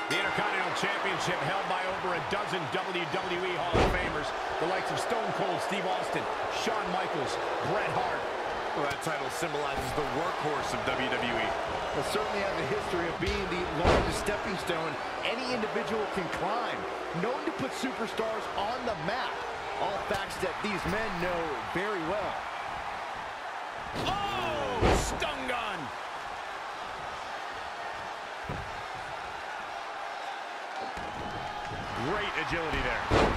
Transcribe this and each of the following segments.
The Intercontinental Championship held by over a dozen WWE Hall of Famers, the likes of Stone Cold Steve Austin, Shawn Michaels, Bret Hart. Well, that title symbolizes the workhorse of WWE. It certainly has a history of being the largest stepping stone any individual can climb. Known to put superstars on the map. All facts that these men know very well. Oh, stun gun. Great agility there.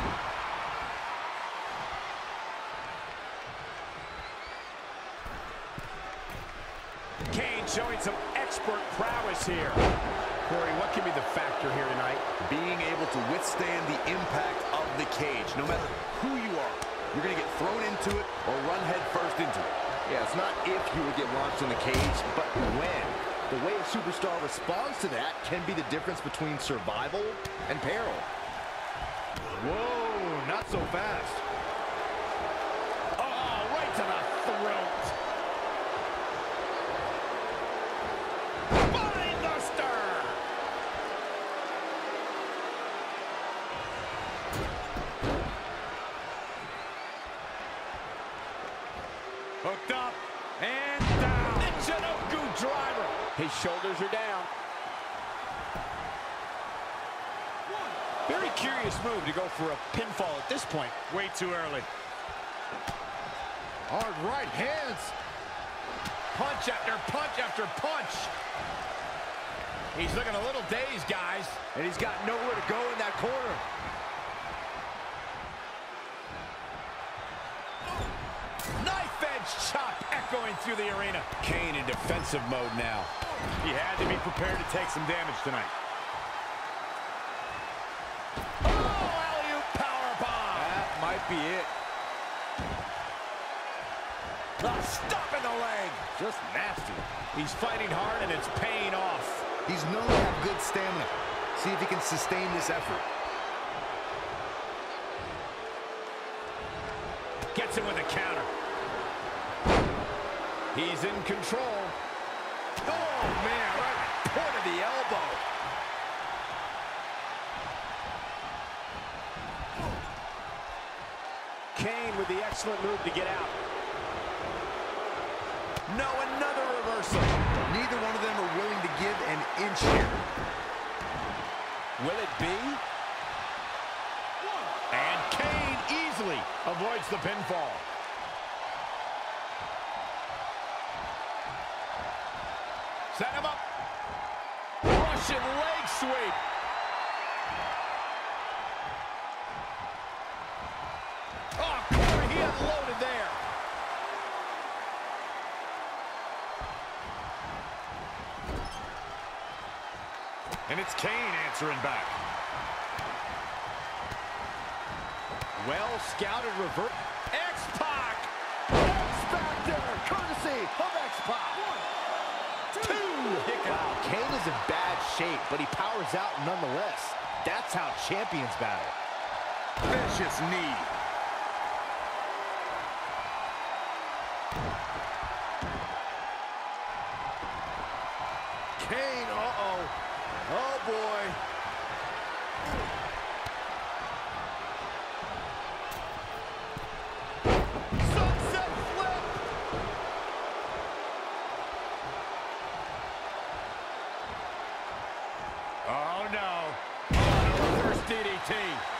Kane showing some expert prowess here. Corey, what can be the factor here tonight? Being able to withstand the impact of the cage. No matter who you are, you're going to get thrown into it or run head first into it. Yeah, it's not if you would get launched in the cage, but when. The way a superstar responds to that can be the difference between survival and peril. Whoa, not so fast. Oh, right to the throat. Buster. Hooked up and down. Michinoku driver. His shoulders are down. Very curious move to go for a pinfall at this point. Way too early. Hard right hands. Punch after punch after punch. He's looking a little dazed, guys. And he's got nowhere to go in that corner. Knife edge chop echoing through the arena. Kane in defensive mode now. He had to be prepared to take some damage tonight. Oh, alley-oop powerbomb. That might be it. The stop in the leg. Just nasty. He's fighting hard and it's paying off. He's known to have good stamina. See if he can sustain this effort. Gets him with a counter. He's in control. Oh, man, right at the point of the elbow. Kane with the excellent move to get out. No, another reversal. Neither one of them are willing to give an inch here. Will it be? And Kane easily avoids the pinfall. Set him up. Russian leg sweep. Oh, Corey, he unloaded there. And it's Kane answering back. Well scouted revert. X-Pac. X-Factor, courtesy of X-Pac. 1, 2. Wow, Kane is in bad shape, but he powers out nonetheless. That's how champions battle. Vicious knee. Kane, uh-oh. Oh, boy. Sunset flip. Oh, no. Oh, reverse DDT.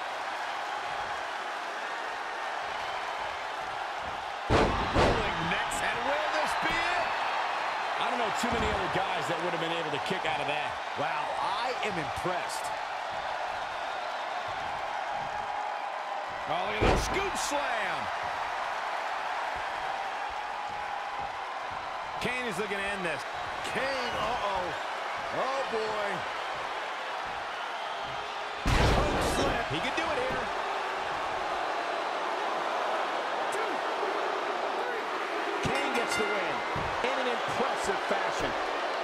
Rolling necks. And will this be it? I don't know too many other guys that would have been able to kick out of that. Wow, I am impressed. Oh, look at that scoop slam. Kane is looking to end this. Kane, uh-oh. Oh, boy. Choke slam. He can do it here. 2, 3. Kane gets the win in an impressive fashion.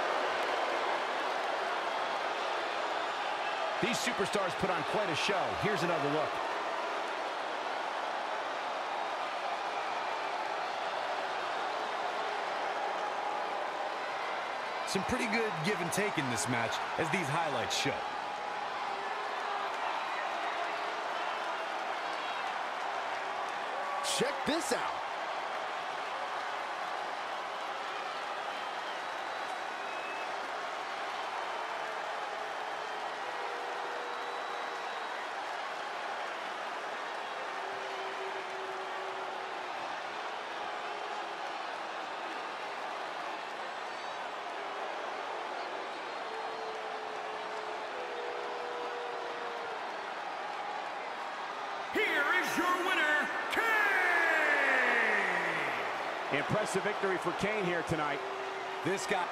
These superstars put on quite a show. Here's another look. Some pretty good give and take in this match, as these highlights show. this out? Here is your winner, Kane! Impressive victory for Kane here tonight. This guy...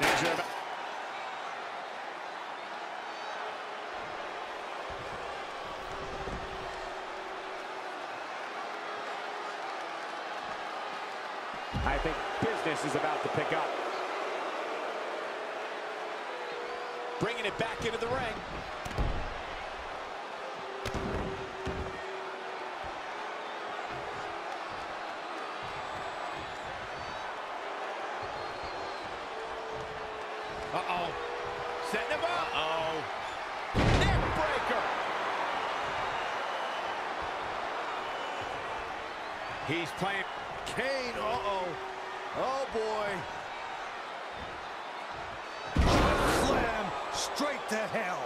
I think business is about to pick up. Bringing it back into the ring. Uh-oh. Setting him up. Uh-oh. Neck breaker. He's playing. Kane, uh-oh. Oh, boy. Slam straight to hell.